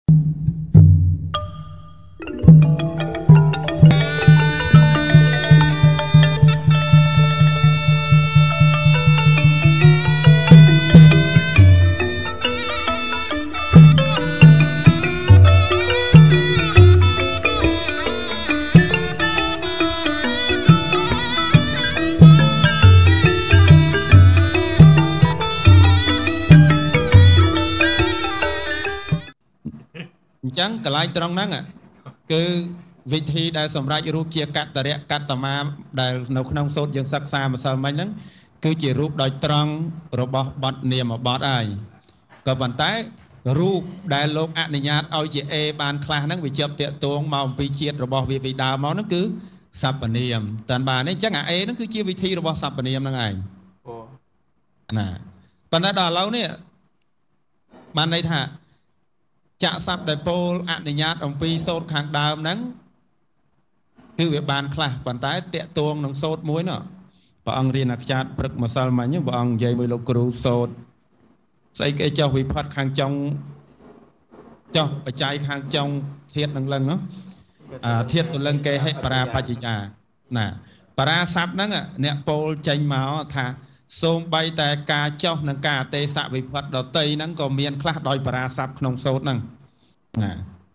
ចឹងកន្លែងត្រង់ហ្នឹងគឺវិធីដែលសម្រាប់រូបជាកតរៈកតមាដែលនៅក្នុងសូត្រយើងសិក្សាម្សិលមិញហ្នឹងគឺជារូបដោយត្រង់របស់បទនាមបទហើយក៏ប៉ុន្តែរូបដែលលោកអនុញ្ញាតឲ្យជាអេបានខ្លះហ្នឹងវាជាប់តាក់ទងមកអំពីជាតិរបស់វាពីដើមមកហ្នឹងគឺសព្វនាមតានបានអញ្ចឹងអាអេហ្នឹងគឺជាវិធីរបស់សព្វនាមហ្នឹងឯងណាប៉ុន្តែដល់ឥឡូវនេះបានន័យថាចាក់សັບដែលពោលអនុញ្ញាតអំពីសូត្រខាងដើមហ្នឹងគឺវាបានខ្លះប៉ុន្តែតាក់ទងនឹងសូត្រមួយនោះព្រះអង្គរៀនអាខ្ចាតព្រឹកម្សិលមិញព្រះអង្គនិយាយមួយលោកគ្រូសូត្រស្អីគេចុះវិផាត់ខាងចុងចុះបច្ច័យខាងចុងធាតនឹងលឹងធាតទលឹងគេហេបរាបច្ចយាណាបរាស័ព្ទហ្នឹងអ្នកពោលចេញមកថាសូមបីតែការចុះនឹងការទេសៈវិផាត់ដតីហ្នឹងក៏មានខ្លះដោយបរាស័ព្ទក្នុងសូត្រហ្នឹងណា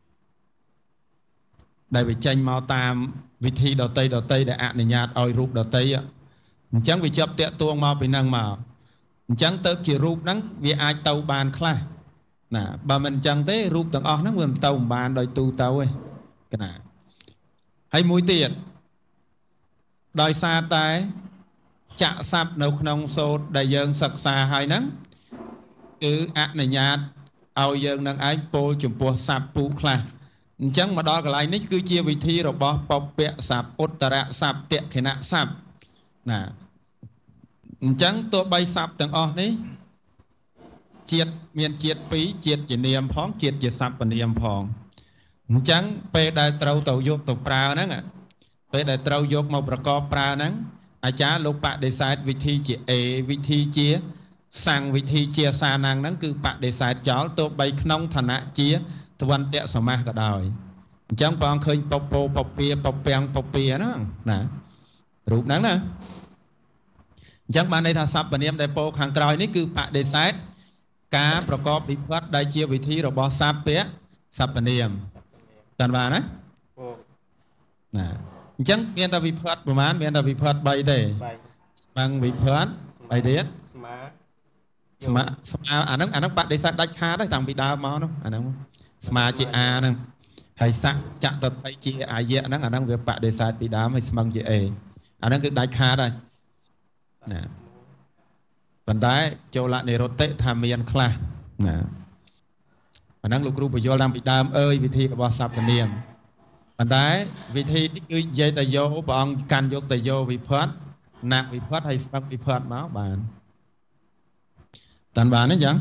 ដែលវាចេញមកតាមវិធីដតីដែលអនុញ្ញាតឲ្យរូបដតីអញ្ចឹងវាជាប់តាក់ទងមកពីហ្នឹងមកអញ្ចឹងទៅជារូបហ្នឹងវាអាចទៅបានខ្លះណាបើមិនអញ្ចឹងទេរូបទាំងអស់ហ្នឹងវាមិនទៅបានដោយទូទៅទេណាហើយមួយទៀតដោយសារតែចាក់ស័ព្ទនៅក្នុងសូត្រដែលយើងសិក្សាហើយហ្នឹងគឺអនុញ្ញាតឲ្យយើងនឹងឯងពោលចំពោះស័ព្ទពូខ្លះអញ្ចឹងមកដល់កន្លែងនេះគឺជាវិធីរបស់ពពៈស័ព្ទឧត្តរស័ព្ទតក្ខណៈស័ព្ទណាអញ្ចឹងទោះបីស័ព្ទទាំងអស់នេះជាតិមានជាតិ2ជាតិជានាមផងជាតិជាស័ព្ទនាមផងអញ្ចឹងពេលដែលត្រូវទៅយកទៅប្រើហ្នឹងពេលដែលត្រូវយកមកប្រកបប្រើហ្នឹងអាចារ្យលោកបដិសេធវិធីជាអេវិធីជាសាំងវិធីជាសាណាំងហ្នឹងគឺបដិសេធចោលទោះបីក្នុងឋានៈជាទវន្តៈសមាសក៏ដោយអញ្ចឹងព្រះអង្គឃើញពពោពពាពពាំងពពាហ្នឹងណារូបហ្នឹងណាអញ្ចឹងបានន័យថាសព្វនាមដែលពោខាងក្រោយនេះគឺបដិសេធការប្រកបវិផាត់ដែលជាវិធីរបស់សព្វនាមតាន់បានណាណាអញ្ចឹងមានតែវិផាត់ប្រហែលមានតែវិផាត់3ទេស្មាំងវិផាត់3ទៀតស្មាអាហ្នឹងបដិសេធដាច់ខាតតាំងពីដើមមកនោះអាហ្នឹងស្មាជាអាហ្នឹងហើយស័កចតតិជាអាយៈហ្នឹងអាហ្នឹងវាបដិសេធពីដើមហើយស្មឹងជាអេអាហ្នឹងគឺដាច់ខាតហើយណាប៉ុន្តែចូលនិរតិថាមានខ្លះណាអាហ្នឹងលោកគ្រូបញ្យល់តាំងពីដើមវិធីរបស់សព្វនាមប៉ុន្តែវិធីនេះគឺនិយាយតែយកព្រះអង្គកាន់យកតែយកវិផាត់ណាក់វិផាត់ហើយស្មឹងវិផាត់មកបានតាន់បានទេអញ្ចឹង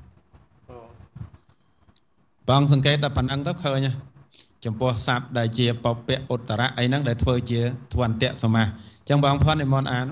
ព្រះអង្គសង្កេតតែប៉ុណ្្នឹងទៅឃើញចំពោះស័ព្ទដែលជាពពៈឧត្តរៈអីហ្នឹងដែលធ្វើជាធវន្តៈសមាសអញ្ចឹងបងផាន់និមន្តអាន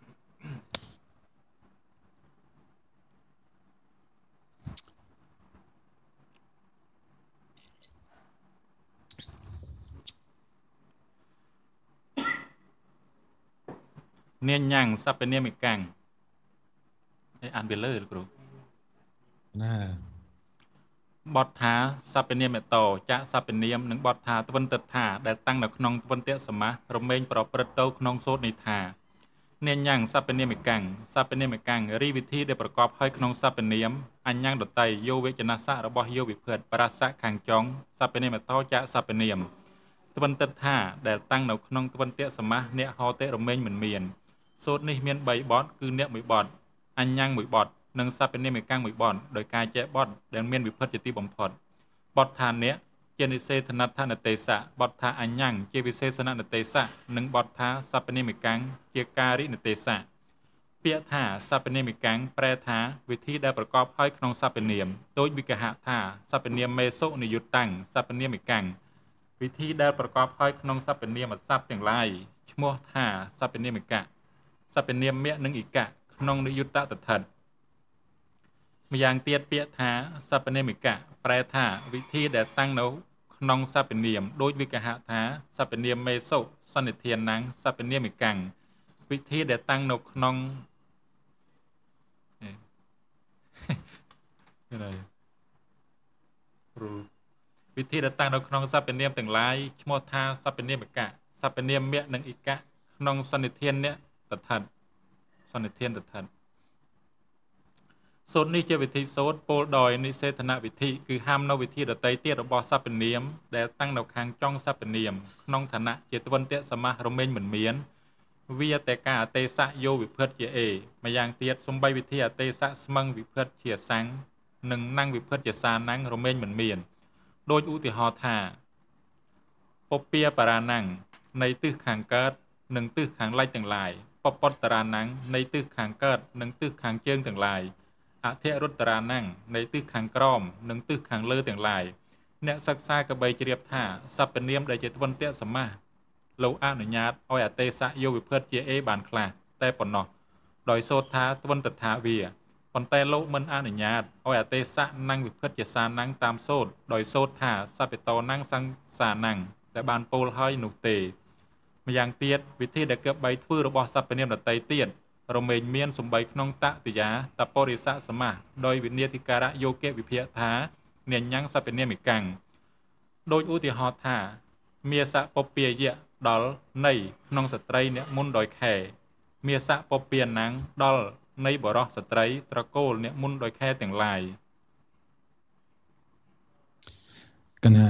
នាញញ៉ាំងសព្វនាមិកាំងអានវាលើគ្រូណាបទថាសព្វនាមតោចាក់សព្វនាមនិងបទថាទវិនទិដ្ឋាដែលតាំងនៅក្នុងទវិនតៈសមាសរមែងប្រព្រឹត្តទៅក្នុងសូត្រនេះថានាញញ៉ាំងសព្វនាមិកាំងសព្វនាមិកាំងរីវិធីដែលប្រកបហើយក្នុងសព្វនាមអញ្ញងដតីយោវេចនស័ករបស់យោវិភិតបរស័កខាងចុងសព្វនាមតោចាក់សព្វនាមទវិនទិដ្ឋាដែលតាំងនៅក្នុងទវិនតៈសមាសអ្នកហោតិរមែងមិនមានសូត្រនេះមាន3បទគឺអ្នក1បទអញ្ញង1បទនិងសព្វនាមិកាំង1បទដោយការចែកបទដែលមានវិភិតជាទីបំផុតបទថាអ្នកជានិសេធនដ្ឋនទេសៈបទថាអញ្ញងជាវិសេសននទេសៈនិងបទថាសព្វនាមិកាំងជាការិនទេសៈពាក្យថាសព្វនាមិកាំងប្រែថាវិធីដែលប្រកបហើយក្នុងសព្វនាមដូចវិកហៈថាសព្វនាមមេសុនិយុត្តੰសព្វនាមិកាំងវិធីដែលប្រកបហើយក្នុងសព្វនាមស័ព្ទទាំងឡាយឈ្មោះថាសព្វនាមិកៈសព្វនាមមៈនិងអ៊ីកៈក្នុងនិយុត្តតថិតម្យ៉ាងទៀតពាក្យថាសព្វនាមិកៈប្រែថាវិធីដែលតាំងនៅក្នុងសព្វនាមដោយវិកហៈថាសព្វនាមមេសុសន្និធានណាំងសព្វនាមិកាំងវិធីដែលតាំងនៅក្នុងវិធីដែលតាំងនៅក្នុងសព្វនាមទាំងឡាយឈ្មោះថាសព្វនាមិកៈសព្វនាមមៈនិងអិកៈក្នុងសន្និធាននេះតថិតសន្និធានតថិតសូត្រនេះជាវិធីសូត្រពោលដោយនិសេធនវិធីគឺហាមនៅវិធីដតីទៀតរបស់សព្វនាមដែលតាំងនៅខាងចុងសព្វនាមក្នុងឋានៈជាទវន្តៈសមាសរមែងមិនមានវាតែការអទេសៈយោវិភិតជាអេម្យ៉ាងទៀតសំបីវិធីអទេសៈស្មឹងវិភិតជាសាំងនិងណាំងវិភិតជាសាណាំងរមែងមិនមានដោយឧទាហរណ៍ថាពពាបារាណាំងនៃទិសខាងកើតនិងទិសខាងលិចទាំងឡាយពពតតារាណាំងនៃទិសខាងកើតនិងទិសខាងជើងទាំងឡាយអធិរុត្តរាណាំងនៃទិសខាងក្រោមនិងទិសខាងលើទាំងឡាយអ្នកសិក្សាក៏បីជ្រាបថាសព្វនាមដែលជាទវន្តៈសមាសលោកអនុញ្ញាតឲ្យអទេសៈយោវិភិតជាអេបានខ្លះតែប៉ុណ្ណោះដោយសូត្រថាទវន្តថាវាប៉ុន្តែលោកមិនអនុញ្ញាតឲ្យអទេសៈណាំងវិភិតជាសាណាំងតាមសូត្រដោយសូត្រថាសព្វតោណាំងសង្សាណាំងដែលបានពោលហើយនោះទេម្យ៉ាងទៀតវិធីដែលគប្បីធ្វើរបស់សព្វនាមដតីទៀតរមែងមានសំបីក្នុងតតិយាតបរិស័កសមាសដោយវិញ្ញាធិការៈយោគវិភាគថានាញ៉ាំងសព្វនាមិកាំងដោយឧទាហរណ៍ថាមាសៈពពាយៈដល់នៃក្នុងស្ត្រីអ្នកមុនដោយខែមាសៈពពាណាំងដល់នៃបរោះស្ត្រីត្រកូលអ្នកមុនដោយខែទាំងឡាយកណា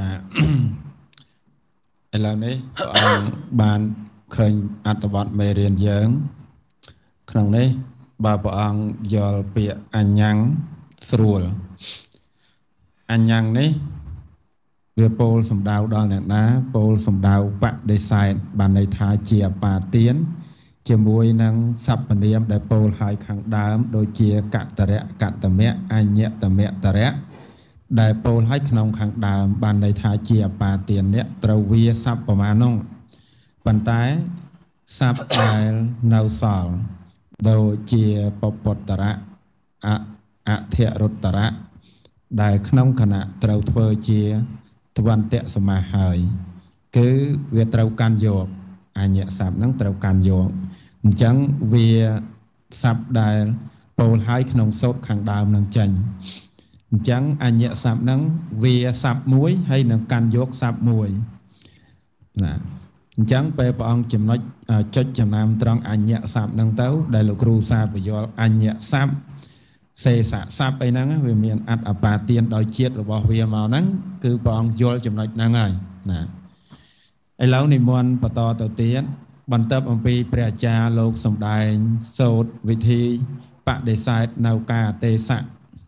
ឥឡូវនេះព្រះអង្គបានឃើញអត្ថបទមេរៀនយើងក្នុងនេះបើព្រះអង្គយល់ពាក្យអញ្ញំងស្រួលអញ្ញំងនេះវាពោលសំដៅដល់អ្នកណាពោលសំដៅបដិសេធបានន័យថាជាអបាទានជាមួយនឹងសព្វនាមដែលពោលឲ្យខាងដើមដូចជាកតរៈកតមៈអញ្ញតមៈតរៈដែលពោលឲ្យក្នុងខាងដើមបានន័យថាជាអបាទានអ្នកត្រូវវាសព្វប្រមាណនោះប៉ុន្តែសព្វដែលនៅសល់ដូចជាពពុត្តរៈអធិរុត្តរៈដែលក្នុងគណៈត្រូវធ្វើជាទវន្តៈសមាសហើយគឺវាត្រូវកាន់យកអញ្ញសព្វហ្នឹងត្រូវកាន់យកអញ្ចឹងវាសព្វដែលពោលឲ្យក្នុងសូត្រខាងដើមនឹងចេញអញ្ចឹងអញ្ញសព្វហ្នឹងវាសព្វមួយហើយនឹងកាន់យកសព្វមួយណាអញ្ចឹងពេលព្រះអង្គចំណុចចុចចំណាំត្រង់អញ្ញសព្វហ្នឹងទៅដែលលោកគ្រូសាពយល់អញ្ញសព្វសេសៈសព្វអីហ្នឹងវាមានអត្តអបាទានដោយជាតិរបស់វាមកហ្នឹងគឺព្រះអង្គយល់ចំណុចហ្នឹងហើយណាឥឡូវនិមន្តបន្តទៅទៀតបន្ទាប់អំពីព្រះអាចារ្យលោកសម្ដែងសូត្រវិធីបដិសេធនៅការអទេសៈ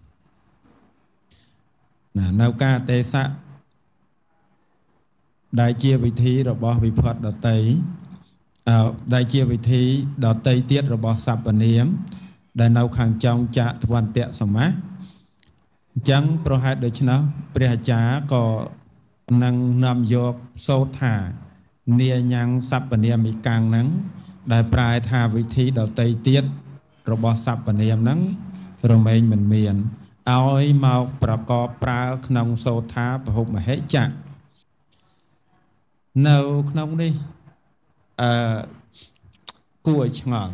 ណានៅការអទេសៈដែលជាវិធីរបស់វិផតដតីដែលជាវិធីដតីទៀតរបស់សព្វនាមដែលនៅខាងចុងចក្ខវន្តៈសមាសអញ្ចឹងប្រហែលដូច្នោះព្រះអាចារ្យក៏នឹងនាំយកសូត្រថានាញ៉ាំងសព្វនាមិកាំងហ្នឹងដែលប្រែថាវិធីដតីទៀតរបស់សព្វនាមហ្នឹងរមែងមិនមានឲ្យមកប្រកបប្រើក្នុងសូត្រថាពហុមហិចៈនៅក្នុងនេះគួរឲ្យឆ្ងល់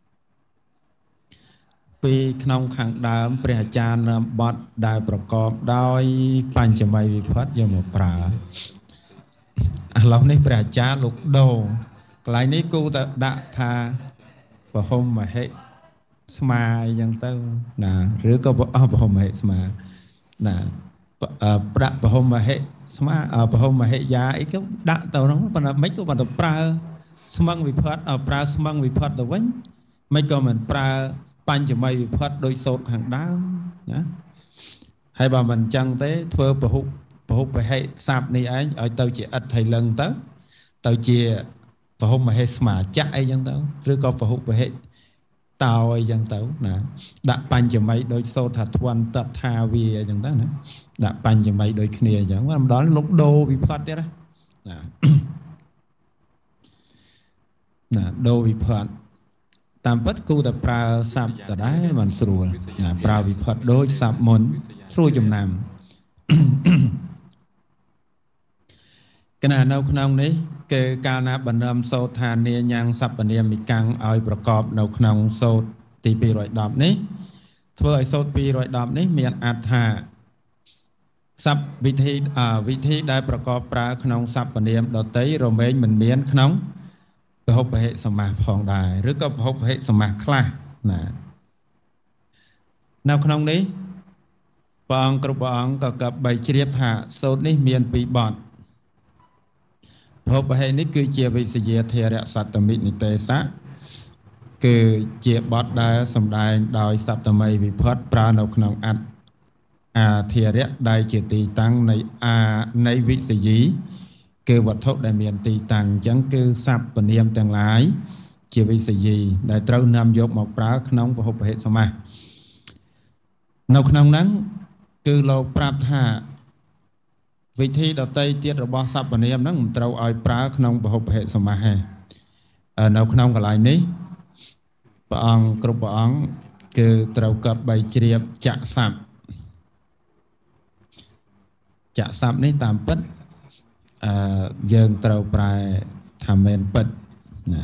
ពីក្នុងខាងដើមព្រះអាចារ្យនាំបទដែលប្រកបដោយបញ្ចមីវិផតយកមកប្រើឥឡូវនេះព្រះអាចារ្យលោកដូរកន្លែងនេះគូទៅដាក់ថាពហុមហិស្មាអញ្ចឹងទៅណាឬក៏ពហុមហិស្មាណាប្រាក់ពហុមហិស្មាពហុមហិយាអីក៏ដាក់ទៅហ្នឹងប៉ុន្តែមិនក៏មិនទៅប្រើស្មឹងវិផតប្រើស្មឹងវិផតទៅវិញមិនក៏មិនប្រើបញ្ចមីវិផតដោយសូត្រខាងដើមណាហើយបើមិនអញ្ចឹងទេធ្វើពហុពហិសព្ទនេះឯងឲ្យទៅជាអិតថៃលឹងទៅជាពហុមហិស្មាចៈអីចឹងទៅឬក៏ពហុពហិតោអីចឹងទៅណាដាក់បញ្ចមីដោយសូត្រថាធវន្តថាវាអីចឹងទៅណាដាក់បញ្ចមីដូចគ្នាអញ្ចឹងមកដល់លោកដូរវិផតទៀតណាដូរវិផតតាមពិតគូតែប្រើស័ព្ទដដែលមិនស្រួលប្រើវិផុតដូចស័ព្ទមុនស្រួលចំណាំគណៈនៅក្នុងនេះគឺកាលណាបណ្ដើមសូត្រថានាញ៉ាំងសព្វនាមិកាំងឲ្យប្រកបនៅក្នុងសូត្រទី210នេះធ្វើឲ្យសូត្រ210នេះមានអត្ថថាស័ព្ទវិធីដែលប្រកបប្រើក្នុងសព្វនាមដតីរមែងមិនមានក្នុងពហុពហិសមាសផងដែរឬក៏ពហុពហិសមាសខ្លះណានៅក្នុងនេះព្រះអង្គគ្រប់ព្រះអង្គក៏កបីជ្រាបថាសូត្រនេះមាន2បទពហុពហិនេះគឺជាវិសយាធរៈសត្តមិនិទេសៈគឺជាបទដែលសម្ដែងដោយសត្តមីវិផុតប្រើនៅក្នុងអាធរៈដែលជាទីតាំងនៃវិសយីគឺវត្ថុដែលមានទីតាំងអញ្ចឹងគឺសព្វនាមទាំងឡាយជាវិសយីដែលត្រូវនាំយកមកប្រើក្នុងពហុពហិសមាសនៅក្នុងហ្នឹងគឺលោកប្រាប់ថាវិធីដតីទៀតរបស់សព្វនាមហ្នឹងមិនត្រូវឲ្យប្រើក្នុងពហុពហិសមាសទេនៅក្នុងកន្លែងនេះព្រះអង្គគ្រប់ព្រះអង្គគឺត្រូវកត់បីជ្រាបចក្ស័ព្ទនេះតាមពិតយើងត្រូវប្រែថាមែនពិតណា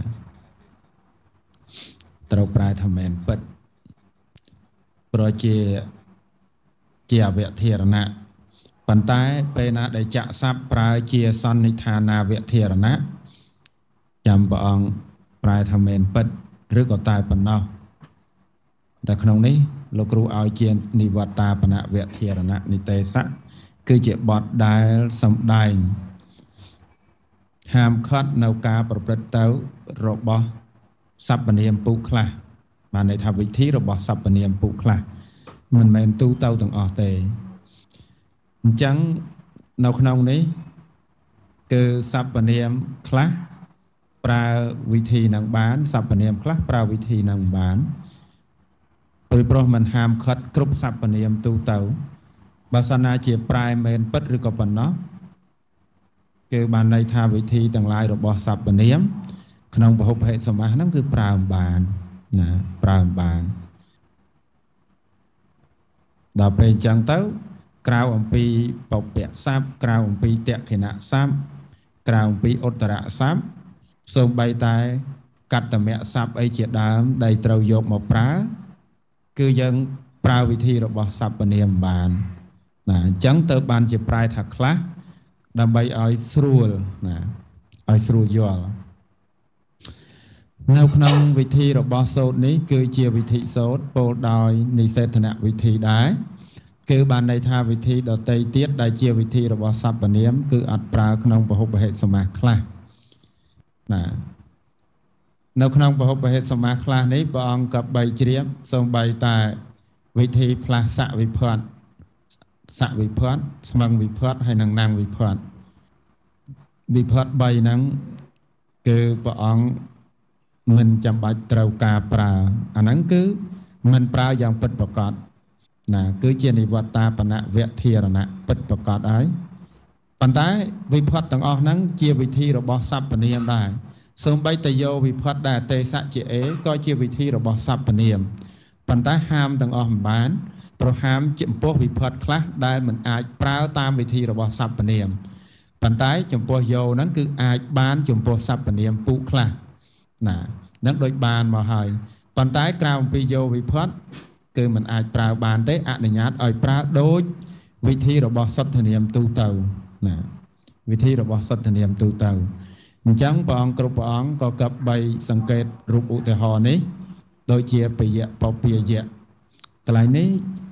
ត្រូវប្រែថាមែនពិតព្រោះជាអវធិរណៈប៉ុន្តែពេលណាដែលចក្ស័ព្ទប្រើជាសន្និដ្ឋានាវធិរណៈចាំព្រះអង្គប្រែថាមែនពិតឬក៏តែប៉ុណ្ណោះតែក្នុងនេះលោកគ្រូឲ្យជានិវត្តាបនវធិរណៈនិទេសៈគឺជាបទដែលសម្ដែងហាមឃាត់នៅការប្រព្រឹត្តទៅរបស់សព្វនាមពុខ្លះបានន័យថាវិធីរបស់សព្វនាមពុខ្លះមិនមែនទូទៅទាំងអស់ទេអញ្ចឹងនៅក្នុងនេះគឺសព្វនាមខ្លះប្រើវិធីនឹងបានសព្វនាមខ្លះប្រើវិធីនឹងបានព្រោះมันហាមឃាត់គ្រប់សព្វនាមទូទៅបើសិនណាជាប្រែមែនពិតឬក៏ប៉ុណ្ណោះគឺបានន័យថាវិធីទាំងឡាយរបស់សព្វនាមក្នុងពហុពហិសមាសហ្នឹងគឺប្រើបានណាប្រើបានដល់ពេលអញ្ចឹងទៅក្រៅអំពីបព្វស័ព្ទក្រៅអំពីតក្ខិណស័ព្ទក្រៅអំពីឧត្តរស័ព្ទសូម្បីតែកតមស័ព្ទអីជាដើមដែលត្រូវយកមកប្រើគឺយើងប្រើវិធីរបស់សព្វនាមបានណាអញ្ចឹងទៅបានជាប្រែថាខ្លះដើម្បីឲ្យស្រួលណាឲ្យស្រួលយល់នៅក្នុងវិធីរបស់សូត្រនេះគឺជាវិធីសូត្រពោលដោយនិសេធនវិធីដែរគឺបានន័យថាវិធីដតីទៀតដែលជាវិធីរបស់សព្វនាមគឺអត់ប្រើក្នុងពហុពហិសមាសខ្លះណានៅក្នុងពហុពហិសមាសខ្លះនេះព្រះអង្គក៏បីជ្រាបសូម្បីតែវិធីផ្លាស់សវិផតស្មឹងវិផតហើយនិងណាំងវិផត3ហ្នឹងគឺព្រះអង្គមិនចាំបាច់ត្រូវការប្រើអាហ្នឹងគឺមិនប្រើយ៉ាងពិតប្រាកដណាគឺជានិវត្តាបនវធិរណៈពិតប្រាកដហើយប៉ុន្តែវិផតទាំងអស់ហ្នឹងជាវិធីរបស់សព្វនាមដែរសូម្បីតែយកវិផតដែលទេសៈជាអេក៏ជាវិធីរបស់សព្វនាមប៉ុន្តែហាមទាំងអស់មិនបានប្រហាមចំពោះវិផតខ្លះដែលមិនអាចប្រើតាមវិធីរបស់សព្វនាមប៉ុន្តែចំពោះយោហ្នឹងគឺអាចបានចំពោះសព្វនាមពុខ្លះណានឹងដូចបានមកហើយប៉ុន្តែក្រៅអំពីយោវិផតគឺមិនអាចប្រើបានទេអនុញ្ញាតឲ្យប្រើដូចវិធីរបស់សត្វនាមទូទៅណាវិធីរបស់សត្វនាមទូទៅអញ្ចឹងព្រះអង្គគ្រប់ព្រះអង្គក៏កັບបីសង្កេតរូបឧទាហរណ៍នេះដូចជាពយៈបពាយៈកន្លែងនេះ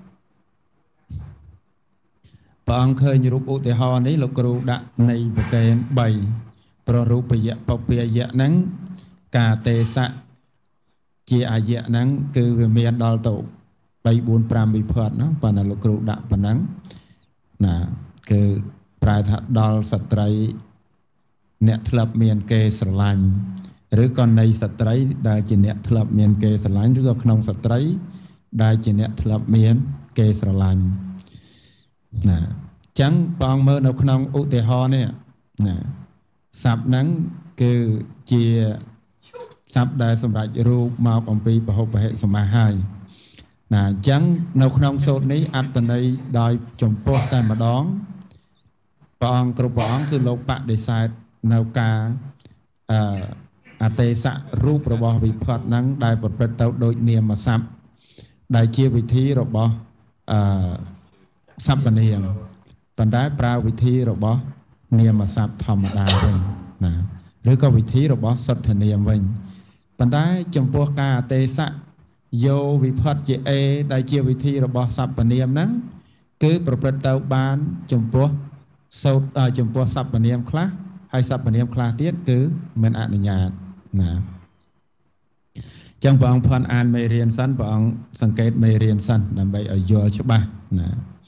ព្រះអង្គឃើញរូបឧទាហរណ៍នេះលោកគ្រូដាក់នៃប្រកេន3ព្រោះរូបពយៈបពាយៈហ្នឹងការទេសៈជាអាយៈហ្នឹងគឺវាមានដល់ទៅ3 4 5វិផតណាប៉ុន្តែលោកគ្រូដាក់ប៉ុណ្ណឹងណាគឺប្រែថាដល់ស្ត្រីអ្នកធ្លាប់មានគេស្រឡាញ់ឬក៏នៃស្ត្រីដែលជាអ្នកធ្លាប់មានគេស្រឡាញ់ឬក៏ក្នុងស្ត្រីដែលជាអ្នកធ្លាប់មានគេស្រឡាញ់ណាអញ្ចឹងបងមើលនៅក្នុងឧទាហរណ៍នេះណាស័ព្ទហ្នឹងគឺជាស័ព្ទដែលសម្រាប់រូបមកអំពីពហុពហិសមាសហើយណាអញ្ចឹងនៅក្នុងសូត្រនេះអត្តន័យដោយចំពោះតែម្ដងព្រះអង្គគ្រប់ព្រះអង្គគឺលោកបដិសេធនៅការអទេសៈរូបរបស់វិផាត់ហ្នឹងដែលប្រព្រឹត្តទៅដោយនាមស័ព្ទដែលជាវិធីរបស់សព្វនាមប៉ុន្តែប្រើវិធីរបស់នាមស័ព្ទធម្មតាវិញណាឬក៏វិធីរបស់សុទ្ធនាមវិញប៉ុន្តែចំពោះការអទេសៈយោវិផាត់ជាអេដែលជាវិធីរបស់សព្វនាមហ្នឹងគឺប្រព្រឹត្តទៅបានចំពោះសូត្រចំពោះសព្វនាមខ្លះហើយសព្វនាមខ្លះទៀតគឺមិនអនុញ្ញាតណាចឹងព្រះអង្គផាន់អានមេរៀនសិនព្រះអង្គសង្កេតមេរៀនសិនដើម្បីឲ្យយល់ច្បាស់ណា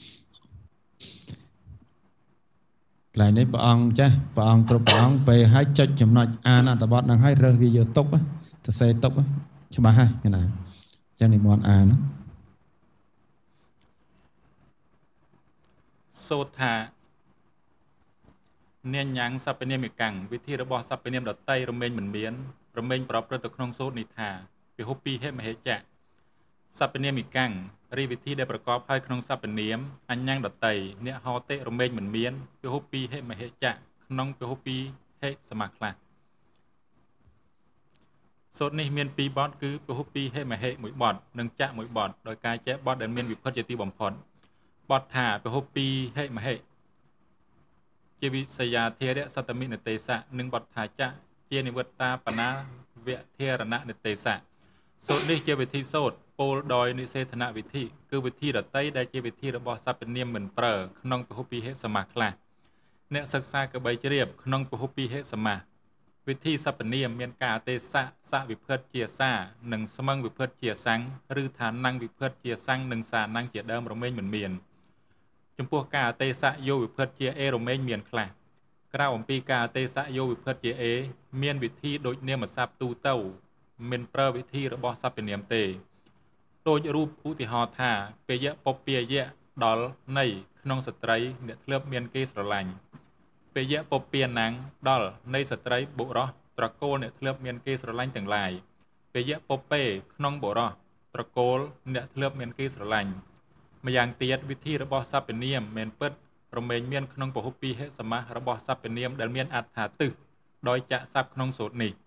កន្លែងនេះព្រះអង្គចេះព្រះអង្គគ្រប់ព្រះអង្គពេលឲ្យចុចចំណុចអានអត្ថបទនឹងឲ្យរើសវាយកទុកទៅសេទុកច្បាស់ហើយណាចឹងនិមន្តអានសូត្រថានាញញ៉ាំងសព្វនាមិកាំងវិធីរបស់សព្វនាមដតីរមែងមិនមានរមែងប្រព្រឹត្តទៅក្នុងសូត្រនេះថាពិហុពីហេមហេចៈសព្វនាមិកាំងរីវិធីដែលប្រកបហើយក្នុងសព្វនាមអញ្ញំងដតីអ្នកហោតិរមែងមិនមានពិហុពីហេមហេចៈក្នុងពិហុពីហេសមាខ្លះសូត្រនេះមាន2បទគឺពិហុពីហេមហេ1បទនិងចៈ1បទដោយការចែកបទដែលមានវិផុតជាទីបំផុតបទថាពិហុពីហេមហេជាវិសយាធិរៈសតមិនទេសៈនិងបទថាចៈជានិវត្តាបណាវធិរណនិទេសៈសូត្រនេះជាវិធីសូត្រពោលដោយនិសេធនវិធីគឺវិធីដតីដែលជាវិធីរបស់សព្វនាមមិនប្រើក្នុងពហុពីហេសមាសខ្លះអ្នកសិក្សាកបីជ្រាបក្នុងពហុពីហេសមាសវិធីសព្វនាមមានការអទេសៈសវិភិតជាសានិងស្មឹងវិភិតជាសੰឬថាណੰវិភិតជាសੰនិងសាណੰជាដើមរមែងមិនមានចំពោះការអទេសៈយោវិភិតជាអេរមែងមានខ្លះក្រៅអំពីការអទេសៈយោវិភិតជាអេមានវិធីដូចនាមស័ព្ទទូទៅមិនប្រើវិធីរបស់សព្វនាមទេដូចរូបឧទាហរណ៍ថាពេយៈពពាយៈដល់នៃក្នុងស្ត្រីអ្នកធ្លាប់មានគេស្រឡាញ់ពេយៈពពាណាំងដល់នៃស្ត្រីបុរសត្រកូលអ្នកធ្លាប់មានគេស្រឡាញ់ទាំងឡាយពេយៈពពេក្នុងបុរសត្រកូលអ្នកធ្លាប់មានគេស្រឡាញ់ម្យ៉ាងទៀតវិធីរបស់សព្វនាមមិនពិតរមែងមានក្នុងពហុពីហេសមាសរបស់សព្វនាមដែលមានអត្ថាទិសដោយចាក់ស័ព្ទក្នុងសូត្រនេះ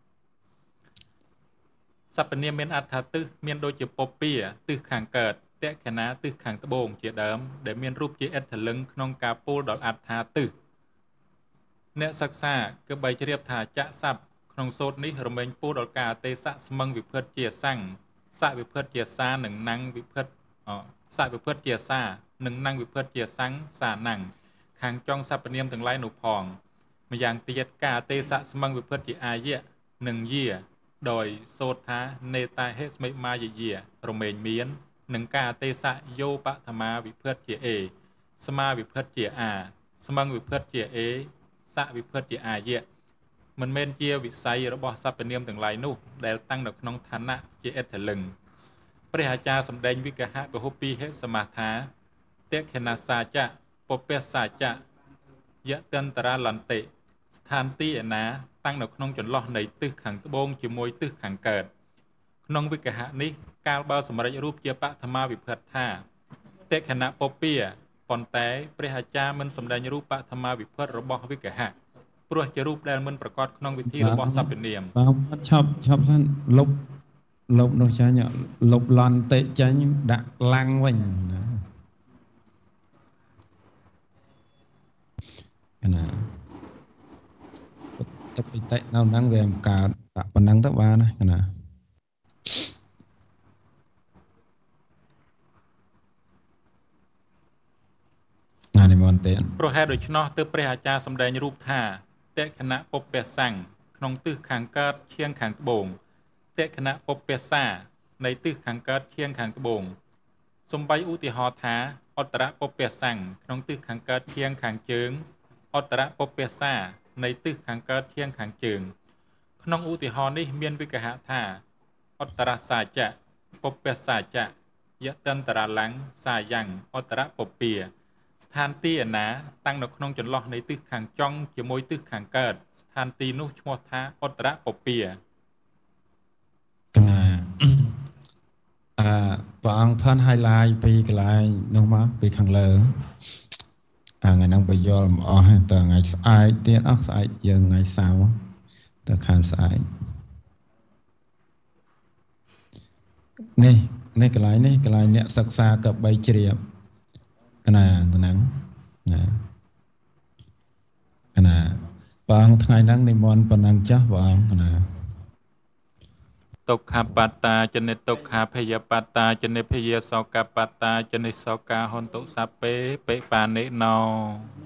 សព្វនាមមានអត្ថាទិសមានដូចជាពពាទិសខាងកើតតក្ខណាទិសខាងត្បូងជាដើមដែលមានរូបជាអិដ្ឋលឹងក្នុងការពោលដល់អត្ថាទិសអ្នកសិក្សាគឺបីជ្រាបថាចាក់ស័ព្ទក្នុងសូត្រនេះរមែងពោលដល់ការអទេសៈស្មឹងវិភិតជាសੰសវិភិតជាសានិងណੰវិភិតសវិភិតជាសានិងណੰវិភិតជាសੰសាណੰខាងចុងសព្វនាមទាំងឡាយនោះផងម្យ៉ាងទៀតការអទេសៈស្មឹងវិភិតជាអាយៈនិងយាដោយសូត្រថានេតាហេស្មិមាយយារមែងមាននិងការអទេសៈយោបធមាវិភិតជាអេស្មាវិភិតជាអាស្មឹងវិភិតជាអេសវិភិតជាអាយៈមិនមែនជាវិស័យរបស់សព្វនាមទាំងឡាយនោះដែលតាំងនៅក្នុងឋានៈជាអិដ្ឋលឹងព្រះអាចារ្យសម្ដែងវិកហៈពហុពីហេសមាថាតេខេណាសាចៈពពេសាចៈយតន្តរាលន្តិស្ថានទីឯណាតាំងនៅក្នុងចន្លោះនៃទិសខាងត្បូងជាមួយទិសខាងកើតក្នុងវិកហៈនេះកាលបើសម្រេចរូបជាបឋមាវិភិតថាតេខេណៈពពាប៉ុន្តែព្រះអាចារ្យមិនសម្ដែងរូបបឋមាវិភិតរបស់វិកហៈព្រោះជារូបដែលមិនប្រកបក្នុងវិធីរបស់សព្វនាមបងឆប់សិនលុបនោះចាញ់លុបឡន់តិចាញ់ដាក់ឡាំងវិញណាទុកតិនៅហ្នឹងវាមិនកើតដាក់ប៉ុណ្ណឹងទៅបានណានិមន្តទេព្រោះហេតុដូច្នោះទើបព្រះអាចារ្យសម្ដែងរូបថាតេខណៈពពសੰក្នុងទិសខាងកើតឈៀងខាងត្បូងតេខណៈពពសានៃទិសខាងកើតឈៀងខាងត្បូងសំបីឧទាហរណ៍ថាអត្តរពពសੰក្នុងទិសខាងកើតឈៀងខាងជើងអត្តរពពសានៃទិសខាងកើតឈៀងខាងជើងក្នុងឧទាហរណ៍នេះមានវិកហៈថាអត្តរសាចៈពពសាចៈយតន្តរាលੰសាយ៉ាងអត្តរពពាស្ថានទីឯណាតាំងនៅក្នុងចន្លោះនៃទិសខាងចុងជាមួយទិសខាងកើតស្ថានទីនោះឈ្មោះថាអត្តរពពាព្រះអង្គផាន់ highlight ពីកន្លែងនោះមកពីខាងលើថ្ងៃហ្នឹងបើយល់មិនអស់ទេតើថ្ងៃស្អែកទៀតអស់ស្អែកយើងថ្ងៃសៅរ៍តើខាងស្អែកនេះកន្លែងអ្នកសិក្សាក៏បីជ្រាបណាហ្នឹងណាព្រះអង្គថ្ងៃហ្នឹងនិមន្តប៉ុណ្ណឹងចាស់ព្រះអង្គណាទុក្ខបត្តាចនិទុក្ខាភយបត្តាចនិភយសោកបត្តាចនិសោកាហន្តុសពេបេបានិណោ